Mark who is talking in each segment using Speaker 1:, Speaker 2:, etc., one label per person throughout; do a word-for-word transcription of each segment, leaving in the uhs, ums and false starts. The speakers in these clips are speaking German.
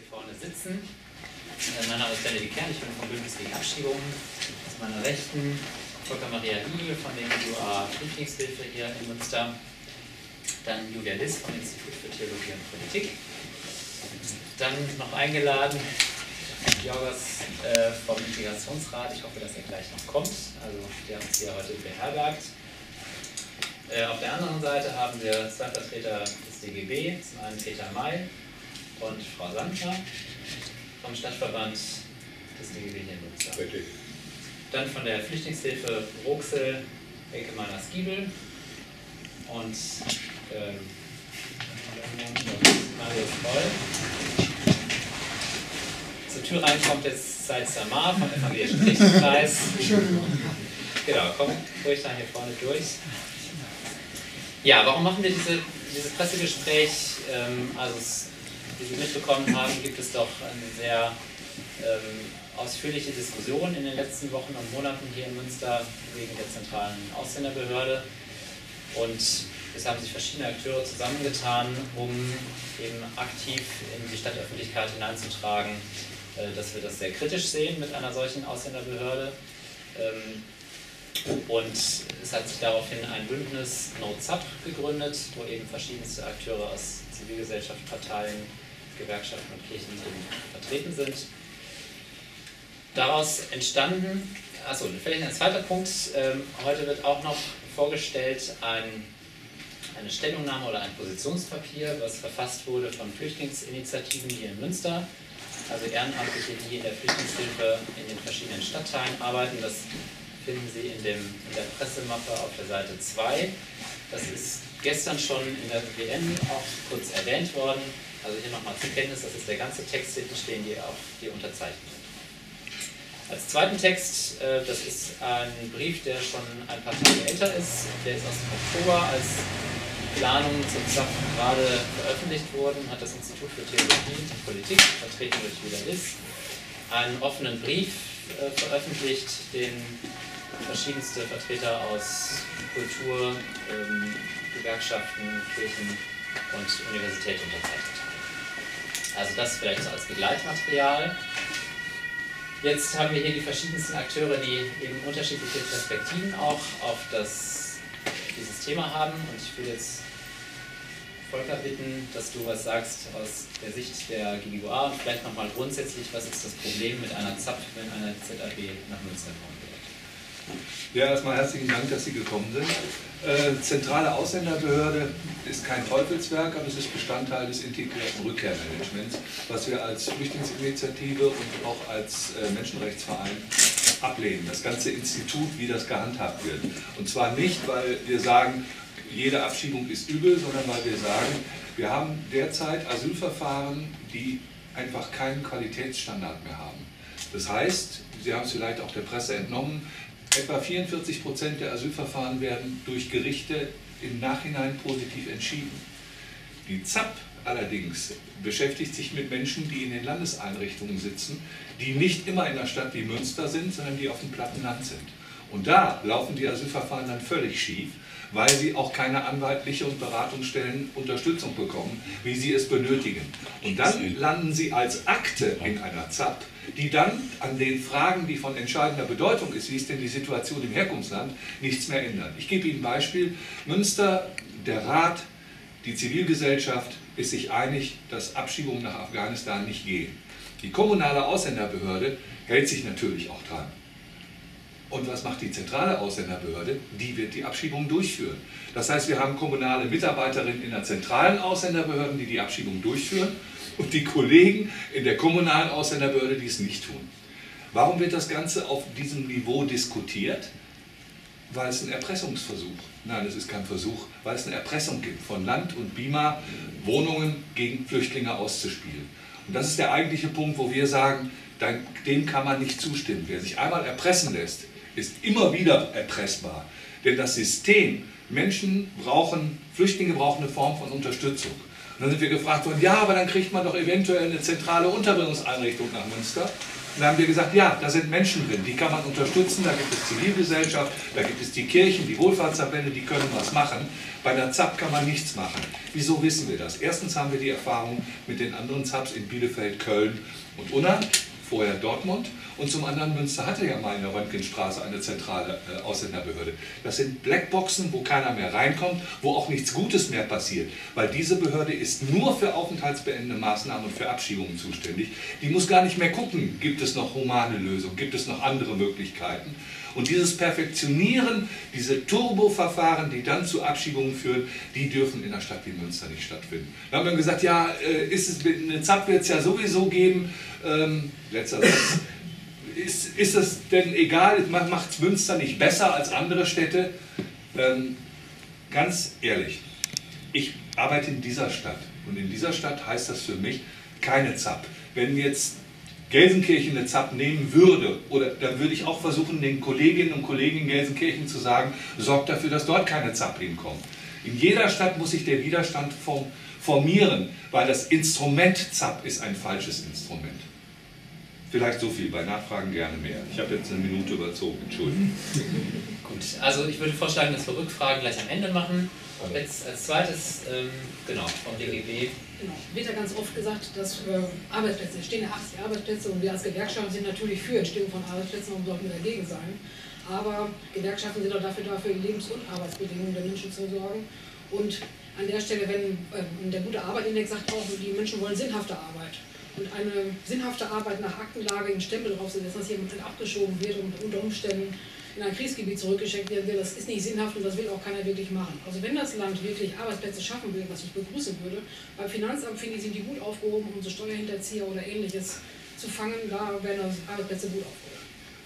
Speaker 1: vorne sitzen. Mein Name ist Benedikt Kern, ich bin vom Bündnis gegen Abschiebungen. Zu meiner Rechten Volker Maria Hügel von der I U A Flüchtlingshilfe hier in Münster. Dann Julia Liss vom Institut für Theologie und Politik. Dann noch eingeladen Jorgos äh, vom Integrationsrat. Ich hoffe, dass er gleich noch kommt. Also der uns hier heute beherbergt. Äh, auf der anderen Seite haben wir zwei Vertreter des D G B, zum einen Peter May und Frau Sandner vom Stadtverband des D G B hier in Münster.
Speaker 2: Richtig. Dann
Speaker 1: von der Flüchtlingshilfe Roxel, Elke Meiner-Skiebel und ähm, Marius Voll. Zur Tür rein kommt jetzt Said Samar vom Evangelischen Kirchenkreis. Genau, komm ruhig da hier vorne durch. Ja, warum machen wir diese, dieses Pressegespräch? Ähm, also, es, wie Sie mitbekommen haben, gibt es doch eine sehr ähm, ausführliche Diskussion in den letzten Wochen und Monaten hier in Münster wegen der zentralen Ausländerbehörde. Und es haben sich verschiedene Akteure zusammengetan, um eben aktiv in die Stadtöffentlichkeit hineinzutragen, äh, dass wir das sehr kritisch sehen mit einer solchen Ausländerbehörde. Ähm, Und es hat sich daraufhin ein Bündnis No-Zap gegründet, wo eben verschiedenste Akteure aus Zivilgesellschaft, Parteien, Gewerkschaften und Kirchen vertreten sind. Daraus entstanden, achso, vielleicht ein zweiter Punkt, ähm, heute wird auch noch vorgestellt ein, eine Stellungnahme oder ein Positionspapier, was verfasst wurde von Flüchtlingsinitiativen hier in Münster, also Ehrenamtliche, die in der Flüchtlingshilfe in den verschiedenen Stadtteilen arbeiten. Das finden Sie in, dem, in der Pressemappe auf der Seite zwei. Das ist gestern schon in der W N auch kurz erwähnt worden. Also hier nochmal zur Kenntnis, das ist der ganze Text, hinten stehen die auch die Unterzeichnungen. Als zweiten Text, äh, das ist ein Brief, der schon ein paar Tage älter ist. Der ist aus dem Oktober, als Planungen zum Z A F gerade veröffentlicht wurden, hat das Institut für Theologie und Politik, vertreten durch Julia Liss, einen offenen Brief äh, veröffentlicht, den verschiedenste Vertreter aus Kultur, ähm, Gewerkschaften, Kirchen und Universität unterzeichnet haben. Also das vielleicht so als Begleitmaterial. Jetzt haben wir hier die verschiedensten Akteure, die eben unterschiedliche Perspektiven auch auf das, dieses Thema haben. Und ich will jetzt Volker bitten, dass du was sagst aus der Sicht der G G U A und vielleicht nochmal grundsätzlich, was ist das Problem mit einer Z A P, wenn eine Z A B nach Münster kommt.
Speaker 2: Ja, erstmal herzlichen Dank, dass Sie gekommen sind. Äh, zentrale Ausländerbehörde ist kein Teufelswerk, aber es ist Bestandteil des integrierten Rückkehrmanagements, was wir als Flüchtlingsinitiative und auch als äh, Menschenrechtsverein ablehnen. Das ganze Institut, wie das gehandhabt wird. Und zwar nicht, weil wir sagen, jede Abschiebung ist übel, sondern weil wir sagen, wir haben derzeit Asylverfahren, die einfach keinen Qualitätsstandard mehr haben. Das heißt, Sie haben es vielleicht auch der Presse entnommen, etwa vierundvierzig Prozent der Asylverfahren werden durch Gerichte im Nachhinein positiv entschieden. Die Z A P allerdings beschäftigt sich mit Menschen, die in den Landeseinrichtungen sitzen, die nicht immer in einer Stadt wie Münster sind, sondern die auf dem platten Land sind. Und da laufen die Asylverfahren dann völlig schief, weil sie auch keine anwaltliche und Beratungsstellen Unterstützung bekommen, wie sie es benötigen. Und dann landen sie als Akte in einer Z A P, die dann an den Fragen, die von entscheidender Bedeutung ist, wie ist denn die Situation im Herkunftsland, nichts mehr ändern. Ich gebe Ihnen ein Beispiel. Münster, der Rat, die Zivilgesellschaft ist sich einig, dass Abschiebungen nach Afghanistan nicht gehen. Die kommunale Ausländerbehörde hält sich natürlich auch dran. Und was macht die zentrale Ausländerbehörde? Die wird die Abschiebung durchführen. Das heißt, wir haben kommunale Mitarbeiterinnen in der zentralen Ausländerbehörde, die die Abschiebung durchführen, und die Kollegen in der kommunalen Ausländerbehörde, die es nicht tun. Warum wird das Ganze auf diesem Niveau diskutiert? Weil es ein Erpressungsversuch, nein, es ist kein Versuch, weil es eine Erpressung gibt von Land und B I M A, Wohnungen gegen Flüchtlinge auszuspielen. Und das ist der eigentliche Punkt, wo wir sagen, dem kann man nicht zustimmen. Wer sich einmal erpressen lässt, ist immer wieder erpressbar. Denn das System, Menschen brauchen, Flüchtlinge brauchen eine Form von Unterstützung. Und dann sind wir gefragt worden, ja, aber dann kriegt man doch eventuell eine zentrale Unterbringungseinrichtung nach Münster. Und da haben wir gesagt, ja, da sind Menschen drin, die kann man unterstützen, da gibt es Zivilgesellschaft, da gibt es die Kirchen, die Wohlfahrtsverbände, die können was machen. Bei der Z A P kann man nichts machen. Wieso wissen wir das? Erstens haben wir die Erfahrung mit den anderen Z A Ps in Bielefeld, Köln und Unna, vorher Dortmund. Und zum anderen, Münster hatte ja mal in der Röntgenstraße eine zentrale äh, Ausländerbehörde. Das sind Blackboxen, wo keiner mehr reinkommt, wo auch nichts Gutes mehr passiert. Weil diese Behörde ist nur für aufenthaltsbeendende Maßnahmen und für Abschiebungen zuständig. Die muss gar nicht mehr gucken, gibt es noch humane Lösungen, gibt es noch andere Möglichkeiten. Und dieses Perfektionieren, diese Turboverfahren, die dann zu Abschiebungen führen, die dürfen in einer Stadt wie Münster nicht stattfinden. Da haben wir gesagt, ja, ist es, eine Z A P wird es ja sowieso geben. Ähm, letzter Satz. Ist, ist es denn egal, macht es Münster nicht besser als andere Städte? Ähm, ganz ehrlich, ich arbeite in dieser Stadt und in dieser Stadt heißt das für mich keine Z A P. Wenn jetzt Gelsenkirchen eine Z A P nehmen würde, oder dann würde ich auch versuchen, den Kolleginnen und Kollegen in Gelsenkirchen zu sagen, sorgt dafür, dass dort keine Z A P hinkommt. In jeder Stadt muss sich der Widerstand form, formieren, weil das Instrument Z A P ist ein falsches Instrument. Vielleicht so viel, bei Nachfragen gerne mehr. Ich habe jetzt eine Minute überzogen, Entschuldigung.
Speaker 1: Gut, also ich würde vorschlagen, dass wir Rückfragen gleich am Ende machen. Jetzt als zweites, ähm, genau, vom D G B.
Speaker 3: Genau, wird ja ganz oft gesagt, dass äh, Arbeitsplätze, es stehen ja achtzig Arbeitsplätze und wir als Gewerkschaften sind natürlich für Entstehung von Arbeitsplätzen und sollten dagegen sein. Aber Gewerkschaften sind auch dafür da, für Lebens- und Arbeitsbedingungen der Menschen zu sorgen. Und an der Stelle, wenn äh, der gute Arbeitsindex sagt auch, die Menschen wollen sinnhafte Arbeit. Und eine sinnhafte Arbeit nach Aktenlage in Stempel draufzusetzen, dass jemand abgeschoben wird und unter Umständen in ein Kriegsgebiet zurückgeschickt werden will, das ist nicht sinnhaft und das will auch keiner wirklich machen. Also wenn das Land wirklich Arbeitsplätze schaffen will, was ich begrüßen würde, beim Finanzamt finde ich, sind die gut aufgehoben, um so Steuerhinterzieher oder Ähnliches zu fangen, da werden Arbeitsplätze gut aufgehoben.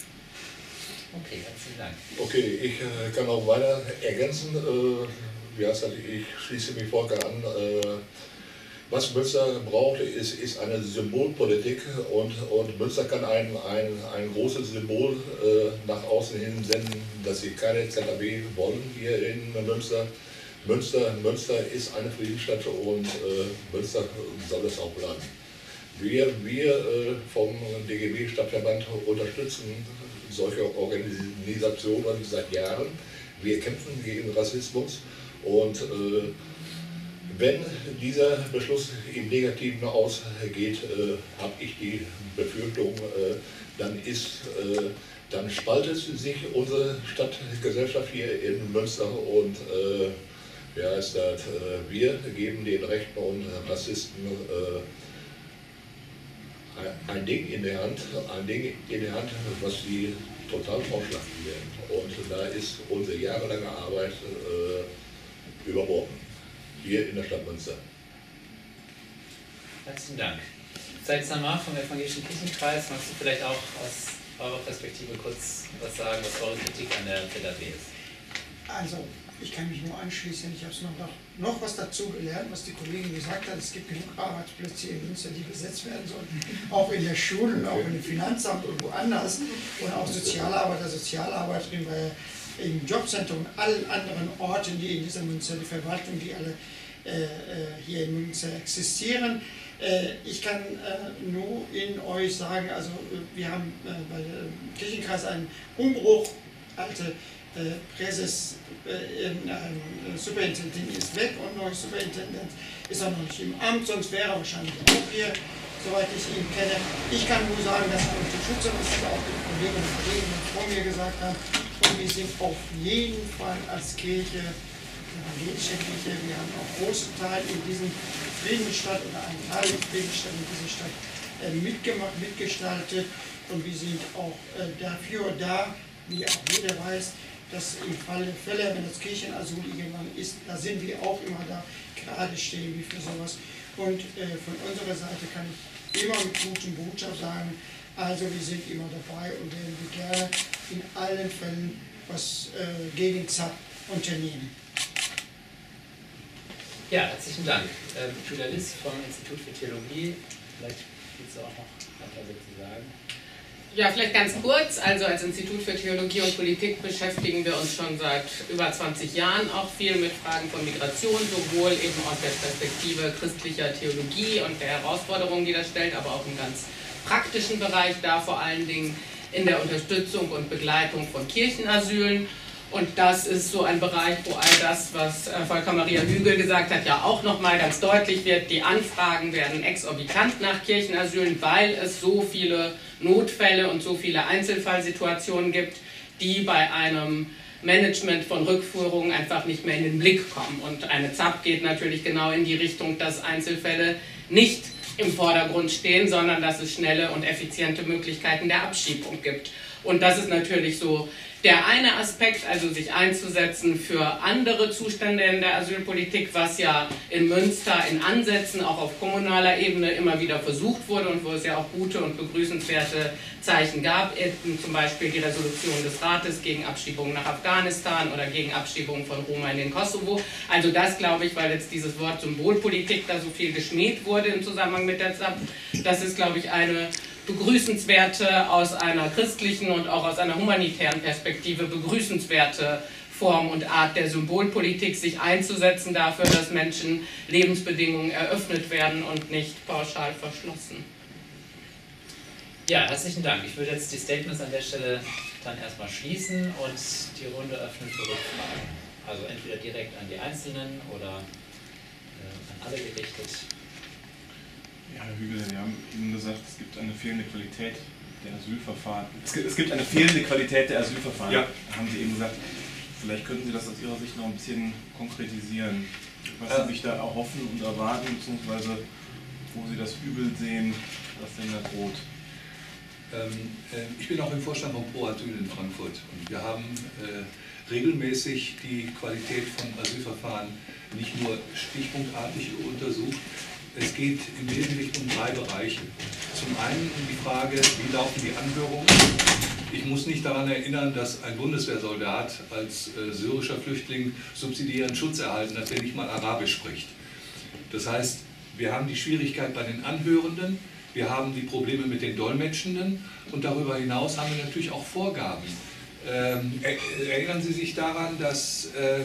Speaker 1: Okay, herzlichen Dank.
Speaker 4: Okay, ich äh, kann auch weiter ergänzen. Äh, wie heißt das, ich schließe mich Volker an. Äh, Was Münster braucht, ist, ist eine Symbolpolitik und, und Münster kann ein, ein, ein großes Symbol äh, nach außen hin senden, dass sie keine Z A B wollen hier in Münster. Münster, Münster ist eine Friedensstadt und äh, Münster soll es auch bleiben. Wir, wir äh, vom D G B Stadtverband unterstützen solche Organisationen seit Jahren. Wir kämpfen gegen Rassismus und äh, wenn dieser Beschluss im Negativen ausgeht, äh, habe ich die Befürchtung, äh, dann, ist, äh, dann spaltet sich unsere Stadtgesellschaft hier in Münster und äh, wie heißt das, äh, wir geben den Rechten und Rassisten äh, ein Ding in der Hand, ein Ding in der Hand, was sie total ausschlachten werden. Und da ist unsere jahrelange Arbeit äh, überworfen. Hier in der Stadt Münster.
Speaker 1: Herzlichen Dank. Seid Samar vom Evangelischen Kirchenkreis, magst du vielleicht auch aus eurer Perspektive kurz was sagen, was eure Kritik an der Z A B ist?
Speaker 5: Also, ich kann mich nur anschließen, ich habe noch, noch was dazu gelernt, was die Kollegin gesagt hat. Es gibt genug Arbeitsplätze in Münster, die besetzt werden sollten, auch in der Schule, und auch in dem Finanzamt und woanders. Und auch Sozialarbeiter, Sozialarbeiterinnen bei im Jobcenter und allen anderen Orten, die in dieser Münster, die Verwaltung, die alle äh, hier in Münster existieren. Äh, ich kann äh, nur in euch sagen, also wir haben äh, bei dem Kirchenkreis einen Umbruch, alte äh, Präses, äh, äh, Superintendent ist weg und neuer Superintendent ist auch noch nicht im Amt, sonst wäre er wahrscheinlich auch hier, soweit ich ihn kenne. Ich kann nur sagen, dass wir unterstützen, das ist auch die Kolleginnen und Kollegen vor mir gesagt haben. Und wir sind auf jeden Fall als Kirche, evangelische Kirche, wir haben auch großen Teil in diesem Friedensstadt oder einen Teil der Friedensstadt in dieser Stadt äh, mitgemacht, mitgestaltet. Und wir sind auch äh, dafür da, wie auch jeder weiß, dass im Falle Fälle, wenn das Kirchenasyl irgendwann ist, da sind wir auch immer da, gerade stehen wie für sowas. Und äh, von unserer Seite kann ich immer mit gutem Botschaft sagen, also wir sind immer dabei und werden wir gerne in allen Fällen was äh, gegen Z A P unternehmen.
Speaker 1: Ja, herzlichen Dank. Ähm, Julia Liss vom Institut für Theologie, vielleicht willst du auch noch ein paar Sätze sagen.
Speaker 6: Ja, vielleicht ganz kurz. Also als Institut für Theologie und Politik beschäftigen wir uns schon seit über zwanzig Jahren auch viel mit Fragen von Migration, sowohl eben aus der Perspektive christlicher Theologie und der Herausforderungen, die das stellt, aber auch im ganz praktischen Bereich da, vor allen Dingen in der Unterstützung und Begleitung von Kirchenasylen. Und das ist so ein Bereich, wo all das, was Volker Maria Hügel gesagt hat, ja auch nochmal ganz deutlich wird. Die Anfragen werden exorbitant nach Kirchenasylen, weil es so viele Notfälle und so viele Einzelfallsituationen gibt, die bei einem Management von Rückführungen einfach nicht mehr in den Blick kommen. Und eine Z A P geht natürlich genau in die Richtung, dass Einzelfälle nicht im Vordergrund stehen, sondern dass es schnelle und effiziente Möglichkeiten der Abschiebung gibt. Und das ist natürlich so der eine Aspekt, also sich einzusetzen für andere Zustände in der Asylpolitik, was ja in Münster in Ansätzen auch auf kommunaler Ebene immer wieder versucht wurde und wo es ja auch gute und begrüßenswerte Zeichen gab, eben zum Beispiel die Resolution des Rates gegen Abschiebungen nach Afghanistan oder gegen Abschiebungen von Roma in den Kosovo. Also das glaube ich, weil jetzt dieses Wort Symbolpolitik da so viel geschmäht wurde im Zusammenhang mit der Z A P, das ist glaube ich eine begrüßenswerte, aus einer christlichen und auch aus einer humanitären Perspektive begrüßenswerte Form und Art der Symbolpolitik, sich einzusetzen dafür, dass Menschen Lebensbedingungen eröffnet werden und nicht pauschal verschlossen.
Speaker 1: Ja, herzlichen Dank. Ich würde jetzt die Statements an der Stelle dann erstmal schließen und die Runde öffnen für Rückfragen. Also entweder direkt an die Einzelnen oder äh, an alle gerichtet.
Speaker 7: Ja, Herr Hügel, Sie haben eben gesagt, es gibt eine fehlende Qualität der Asylverfahren. Es gibt, es gibt eine fehlende Qualität der Asylverfahren,
Speaker 2: ja.
Speaker 7: Haben Sie eben gesagt. Vielleicht könnten Sie das aus Ihrer Sicht noch ein bisschen konkretisieren, was
Speaker 2: äh.
Speaker 7: Sie sich da erhoffen und erwarten, beziehungsweise wo Sie das Übel sehen, das denn da droht.
Speaker 2: Ähm, äh, ich bin auch im Vorstand von Pro Asyl in Frankfurt und wir haben äh, regelmäßig die Qualität von Asylverfahren nicht nur stichpunktartig untersucht. Es geht im Wesentlichen um drei Bereiche. Zum einen um die Frage, wie laufen die Anhörungen. Ich muss nicht daran erinnern, dass ein Bundeswehrsoldat als äh, syrischer Flüchtling subsidiären Schutz erhalten hat, der nicht mal Arabisch spricht. Das heißt, wir haben die Schwierigkeit bei den Anhörenden, wir haben die Probleme mit den Dolmetschenden und darüber hinaus haben wir natürlich auch Vorgaben. Ähm, erinnern Sie sich daran, dass äh,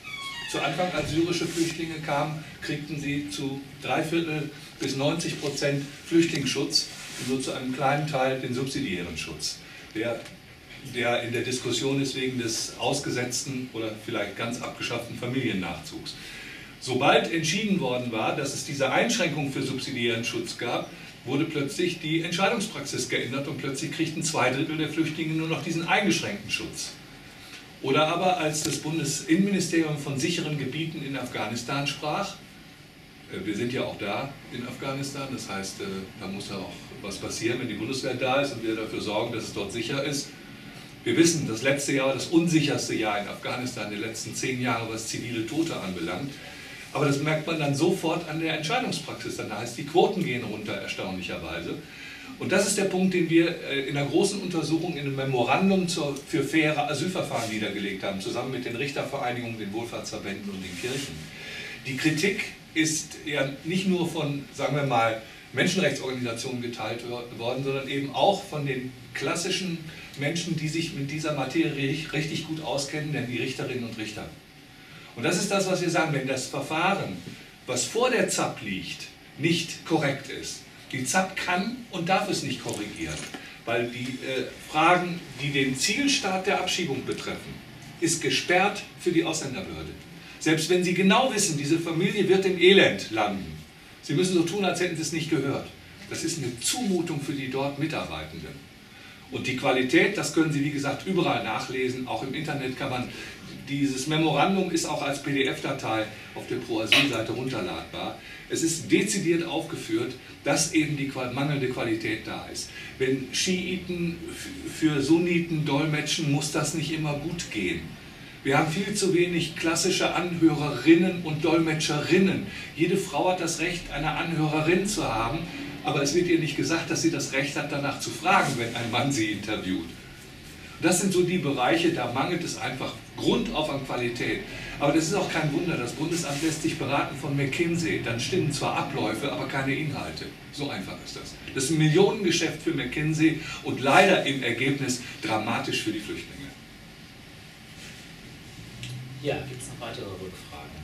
Speaker 2: zu Anfang, als syrische Flüchtlinge kamen, kriegten sie zu Dreiviertel bis neunzig Prozent Flüchtlingsschutz und nur zu einem kleinen Teil den subsidiären Schutz, der, der in der Diskussion ist wegen des ausgesetzten oder vielleicht ganz abgeschafften Familiennachzugs. Sobald entschieden worden war, dass es diese Einschränkung für subsidiären Schutz gab, wurde plötzlich die Entscheidungspraxis geändert und plötzlich kriegten zwei Drittel der Flüchtlinge nur noch diesen eingeschränkten Schutz. Oder aber als das Bundesinnenministerium von sicheren Gebieten in Afghanistan sprach, wir sind ja auch da in Afghanistan, das heißt, da muss ja auch was passieren, wenn die Bundeswehr da ist und wir dafür sorgen, dass es dort sicher ist. Wir wissen, das letzte Jahr war das unsicherste Jahr in Afghanistan, die letzten zehn Jahre, was zivile Tote anbelangt. Aber das merkt man dann sofort an der Entscheidungspraxis, dann heißt, die Quoten gehen runter, erstaunlicherweise. Und das ist der Punkt, den wir in einer großen Untersuchung in einem Memorandum zur, für faire Asylverfahren niedergelegt haben, zusammen mit den Richtervereinigungen, den Wohlfahrtsverbänden und den Kirchen. Die Kritik ist ja nicht nur von, sagen wir mal, Menschenrechtsorganisationen geteilt worden, sondern eben auch von den klassischen Menschen, die sich mit dieser Materie richtig gut auskennen, denn die Richterinnen und Richter. Und das ist das, was wir sagen, wenn das Verfahren, was vor der Z A P liegt, nicht korrekt ist. Die Z A P kann und darf es nicht korrigieren, weil die äh, Fragen, die den Zielstaat der Abschiebung betreffen, ist gesperrt für die Ausländerbehörde. Selbst wenn Sie genau wissen, diese Familie wird im Elend landen, Sie müssen so tun, als hätten Sie es nicht gehört. Das ist eine Zumutung für die dort Mitarbeitenden. Und die Qualität, das können Sie wie gesagt überall nachlesen, auch im Internet kann man, dieses Memorandum ist auch als P D F-Datei auf der Pro-Asyl-Seite runterladbar. Es ist dezidiert aufgeführt, dass eben die mangelnde Qualität da ist. Wenn Schiiten für Sunniten dolmetschen, muss das nicht immer gut gehen. Wir haben viel zu wenig klassische Anhörerinnen und Dolmetscherinnen. Jede Frau hat das Recht, eine Anhörerin zu haben, aber es wird ihr nicht gesagt, dass sie das Recht hat, danach zu fragen, wenn ein Mann sie interviewt. Das sind so die Bereiche, da mangelt es einfach grundauf an Qualität. Aber das ist auch kein Wunder, das Bundesamt lässt sich beraten von McKinsey, dann stimmen zwar Abläufe, aber keine Inhalte. So einfach ist das. Das ist ein Millionengeschäft für McKinsey und leider im Ergebnis dramatisch für die Flüchtlinge.
Speaker 1: Ja, gibt es noch weitere Rückfragen?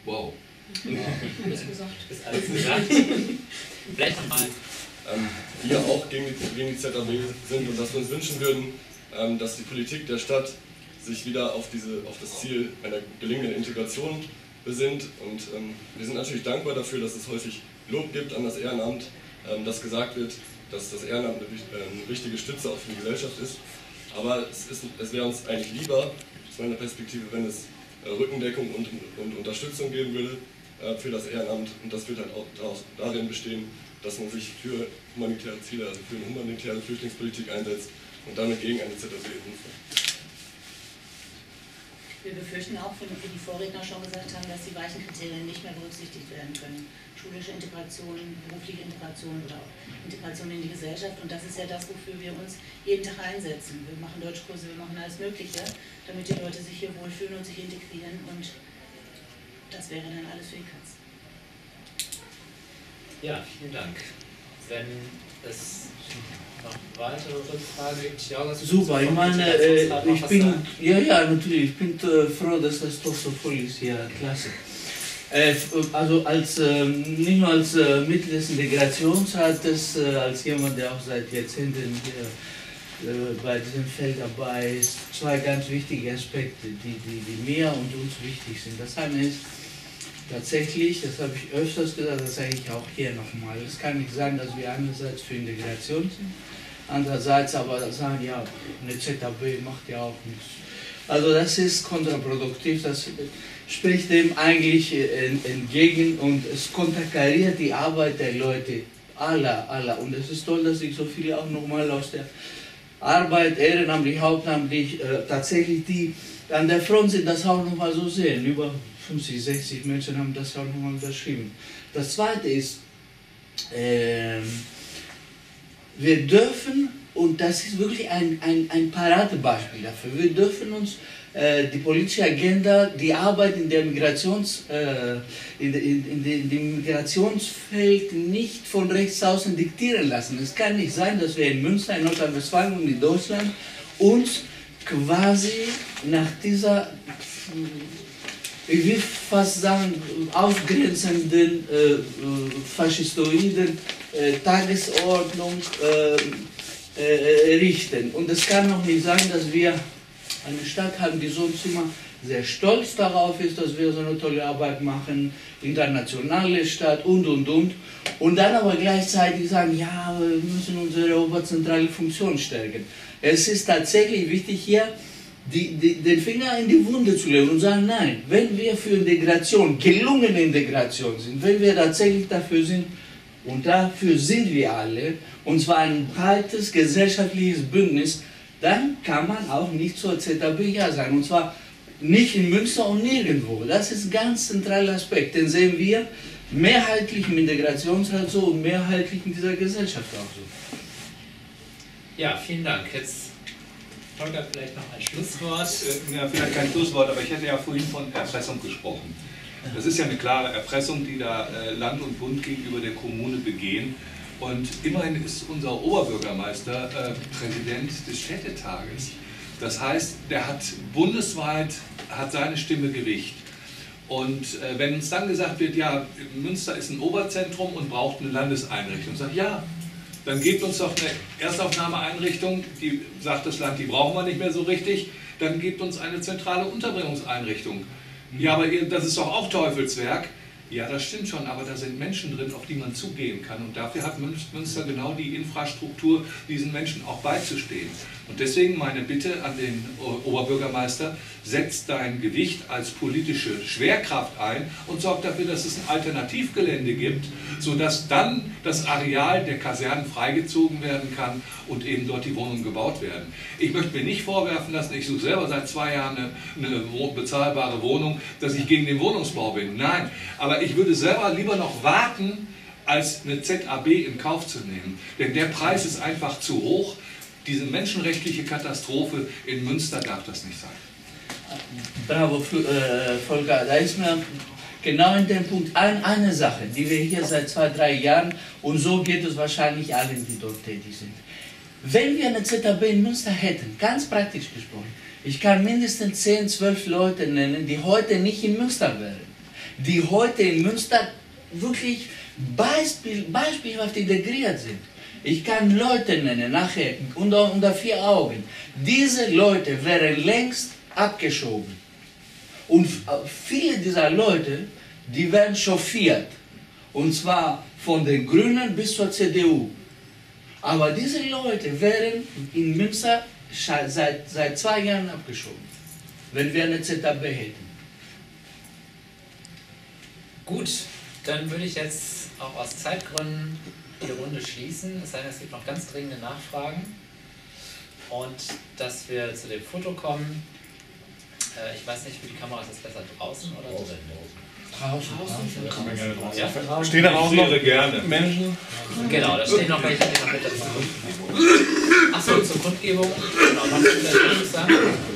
Speaker 2: Wow.
Speaker 3: Alles gesagt.
Speaker 1: Ist alles gesagt. Vielleicht nochmal.
Speaker 8: Ähm, wir auch gegen die, gegen die Z A B sind und dass wir uns wünschen würden, ähm, dass die Politik der Stadt sich wieder auf, diese, auf das Ziel einer gelingenden Integration besinnt. Und ähm, wir sind natürlich dankbar dafür, dass es häufig Lob gibt an das Ehrenamt, ähm, dass gesagt wird, dass das Ehrenamt eine, äh, eine wichtige Stütze auch für die Gesellschaft ist. Aber es, ist, es wäre uns eigentlich lieber, aus meiner Perspektive, wenn es äh, Rückendeckung und, und Unterstützung geben würde äh, für das Ehrenamt. Und das wird halt auch daraus, darin bestehen, dass man sich für humanitäre Ziele, also für eine humanitäre Flüchtlingspolitik einsetzt und damit gegen eine Z A B ruft.
Speaker 9: Wir befürchten auch, wie die Vorredner schon gesagt haben, dass die weichen Kriterien nicht mehr berücksichtigt werden können. Schulische Integration, berufliche Integration oder auch Integration in die Gesellschaft. Und das ist ja das, wofür wir uns jeden Tag einsetzen. Wir machen Deutschkurse, wir machen alles Mögliche, damit die Leute sich hier wohlfühlen und sich integrieren. Und das wäre dann alles für die Katz.
Speaker 1: Ja, vielen Dank. Wenn es noch weitere Rückfragen gibt, ja, das
Speaker 10: super, ich meine, äh, ich bin, ja, ja, natürlich, ich bin äh, froh, dass das doch so voll ist hier, klasse. Äh, also als, äh, nicht nur als äh, Mitglied des Integrationsrates, äh, als jemand, der auch seit Jahrzehnten hier äh, bei diesem Feld dabei ist, zwei ganz wichtige Aspekte, die, die, die mir und uns wichtig sind. Das eine ist, tatsächlich, das habe ich öfters gesagt, das sage ich auch hier nochmal. Es kann nicht sein, dass wir einerseits für Integration sind, andererseits aber sagen, ja, eine Z A B macht ja auch nichts. Also das ist kontraproduktiv, das spricht dem eigentlich entgegen und es konterkariert die Arbeit der Leute, aller, aller. Und es ist toll, dass sich so viele auch nochmal aus der Arbeit, ehrenamtlich, hauptamtlich, äh, tatsächlich die an der Front sind, das auch nochmal so sehen. Über fünfzig, sechzig Menschen haben das auch nochmal unterschrieben. Das Zweite ist, äh, wir dürfen, und das ist wirklich ein, ein, ein Paradebeispiel dafür, wir dürfen uns äh, die politische Agenda, die Arbeit in der Migrations, äh, in, in, in, in dem Migrationsfeld nicht von rechts außen diktieren lassen. Es kann nicht sein, dass wir in Münster, in Nordrhein-Westfalen und in Deutschland uns quasi nach dieser, ich will fast sagen, ausgrenzenden, äh, faschistoiden äh, Tagesordnung äh, äh, richten. Und es kann auch nicht sein, dass wir eine Stadt haben, die sonst immer sehr stolz darauf ist, dass wir so eine tolle Arbeit machen, internationale Stadt und und und. Und dann aber gleichzeitig sagen, ja, wir müssen unsere oberzentrale Funktion stärken. Es ist tatsächlich wichtig, hier die, die, den Finger in die Wunde zu legen und sagen, nein, wenn wir für Integration, gelungene Integration sind, wenn wir tatsächlich dafür sind, und dafür sind wir alle, und zwar ein breites gesellschaftliches Bündnis, dann kann man auch nicht zur Z A B ja sein. Und zwar nicht in Münster und nirgendwo. Das ist ein ganz zentraler Aspekt. Den sehen wir mehrheitlich im Integrationsrat so und mehrheitlich in dieser Gesellschaft auch so.
Speaker 1: Ja, vielen Dank. Jetzt Holger, vielleicht noch ein Schlusswort.
Speaker 2: Ja, vielleicht kein Schlusswort, aber ich hätte ja vorhin von Erpressung gesprochen. Das ist ja eine klare Erpressung, die da Land und Bund gegenüber der Kommune begehen. Und immerhin ist unser Oberbürgermeister äh, Präsident des Städtetages. Das heißt, der hat bundesweit hat seine Stimme Gewicht. Und äh, wenn uns dann gesagt wird, ja, Münster ist ein Oberzentrum und braucht eine Landeseinrichtung, sagt ja, dann gebt uns doch eine Erstaufnahmeeinrichtung, die sagt das Land, die brauchen wir nicht mehr so richtig, dann gebt uns eine zentrale Unterbringungseinrichtung. Ja, aber das ist doch auch Teufelswerk. Ja, das stimmt schon, aber da sind Menschen drin, auf die man zugehen kann. Und dafür hat Münster genau die Infrastruktur, diesen Menschen auch beizustehen. Und deswegen meine Bitte an den Oberbürgermeister, setzt dein Gewicht als politische Schwerkraft ein und sorgt dafür, dass es ein Alternativgelände gibt, sodass dann das Areal der Kasernen freigezogen werden kann und eben dort die Wohnungen gebaut werden. Ich möchte mir nicht vorwerfen lassen, ich suche selber seit zwei Jahren eine, eine bezahlbare Wohnung, dass ich gegen den Wohnungsbau bin. Nein, aber ich würde selber lieber noch warten, als eine Z A B in Kauf zu nehmen. Denn der Preis ist einfach zu hoch. Diese menschenrechtliche Katastrophe in Münster darf das nicht sein.
Speaker 10: Bravo, äh, Volker. Da ist mir genau in dem Punkt ein, eine Sache, die wir hier seit zwei, drei Jahren, und so geht es wahrscheinlich allen, die dort tätig sind. Wenn wir eine Z A B in Münster hätten, ganz praktisch gesprochen, ich kann mindestens zehn, zwölf Leute nennen, die heute nicht in Münster wären. die heute in Münster wirklich Beispiel, beispielhaft integriert sind. Ich kann Leute nennen, nachher, unter, unter vier Augen. Diese Leute wären längst abgeschoben. Und viele dieser Leute, die werden chauffiert. Und zwar von den Grünen bis zur C D U. Aber diese Leute wären in Münster seit, seit zwei Jahren abgeschoben, wenn wir eine Z A B hätten.
Speaker 1: Gut, dann würde ich jetzt auch aus Zeitgründen die Runde schließen. Es sei denn, es gibt noch ganz dringende Nachfragen. Und dass wir zu dem Foto kommen. Äh, ich weiß nicht, für die Kamera ist das besser draußen oder drin?
Speaker 10: Draußen.
Speaker 7: Da kann man gerne draußen.
Speaker 1: Ja?
Speaker 7: Stehen da auch noch
Speaker 2: gerne.
Speaker 7: Menschen?
Speaker 1: Genau, da stehen noch welche, die noch mit dazu. Achso, zur Kundgebung. Genau, was will ich sagen?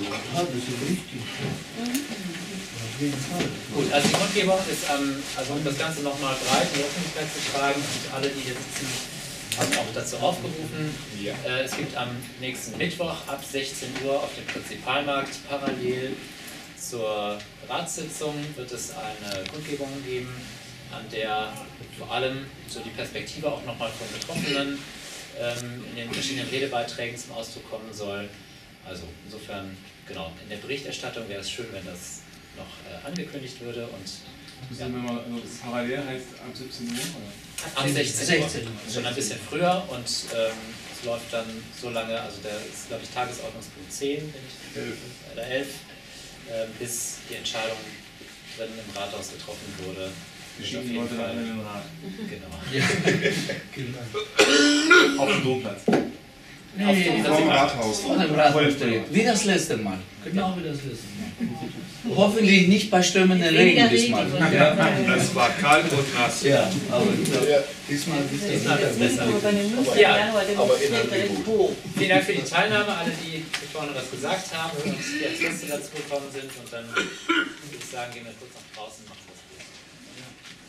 Speaker 1: Gut, also die Kundgebung ist, ähm, also um das Ganze nochmal breit in die Öffentlichkeit zu tragen und alle, die hier sitzen, haben auch dazu aufgerufen.
Speaker 8: Ja.
Speaker 1: Äh, es gibt am nächsten Mittwoch ab sechzehn Uhr auf dem Prinzipalmarkt parallel zur Ratssitzung wird es eine Kundgebung geben, an der vor allem so die Perspektive auch nochmal von Betroffenen ähm, in den verschiedenen Redebeiträgen zum Ausdruck kommen soll. Also insofern, genau, in der Berichterstattung wäre es schön, wenn das noch äh, angekündigt würde. Und
Speaker 7: Ja. Wir mal, also parallel heißt ab siebzehn Uhr? Oder?
Speaker 1: ab sechzehn Uhr, schon ein bisschen früher und ähm, es läuft dann so lange, also der ist glaube ich Tagesordnungspunkt zehn, wenn ich,
Speaker 7: elf.
Speaker 1: oder elf, äh, bis die Entscheidung drin im Rathaus getroffen wurde.
Speaker 7: Die schicken die Leute dann in den Rat.
Speaker 1: Genau.
Speaker 10: Ja.
Speaker 7: Auf dem Domplatz.
Speaker 10: Nee,
Speaker 7: Vor dem Rathaus.
Speaker 10: Vor dem Rathaus. Wie das letzte Mal. Genau wie das letzte Mal. Hoffentlich nicht bei stürmenden Regen diesmal.
Speaker 2: Ja, das war kalt und nass.
Speaker 10: Ja, aber diesmal
Speaker 1: Diesmal wird es besser.
Speaker 9: Aber bei den Münster
Speaker 1: Ja,
Speaker 9: Januar, der
Speaker 4: aber
Speaker 9: steht
Speaker 4: inhaltlich
Speaker 9: direkt
Speaker 4: gut.
Speaker 9: hoch.
Speaker 1: Vielen Dank für die Teilnahme, alle, die hier vorne was gesagt haben und die als Gäste dazu gekommen sind. Und dann würde ich sagen, gehen wir kurz nach draußen und machen das gut.